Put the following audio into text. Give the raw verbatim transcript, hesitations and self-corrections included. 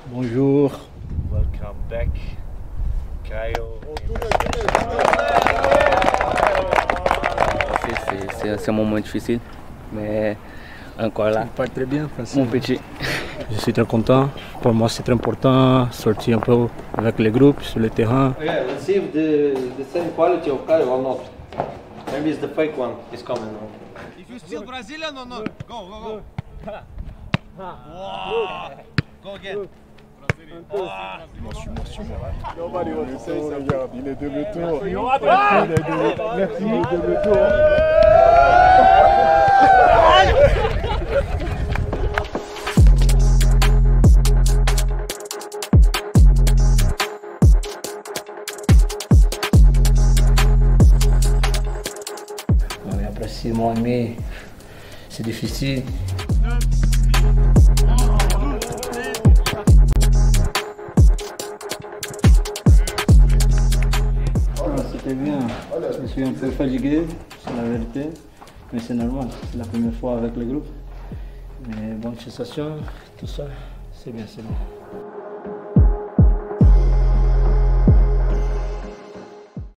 Bonjour. Welcome back, Caio. C'est un moment difficile, mais encore là. Ça part très bien, Francis. Mon petit. Je suis très content. Pour moi, c'est très important sortir un peu avec les groupes sur le terrain. Yeah, let's see if the, the same quality of Caio or not. Maybe it's the fake one is coming now. If you still Brazilian or not? Go, go, go. Wow. Go again. Nobody wants to say ça. Regarde, il est de retour. Il est de retour. Merci, il est de retour. Après six mois et demi, c'est difficile. C'était bien. Je suis un peu fatigué, c'est la vérité. Mais c'est normal, c'est la première fois avec le groupe. Mais bonne sensation, tout ça, c'est bien, c'est bien.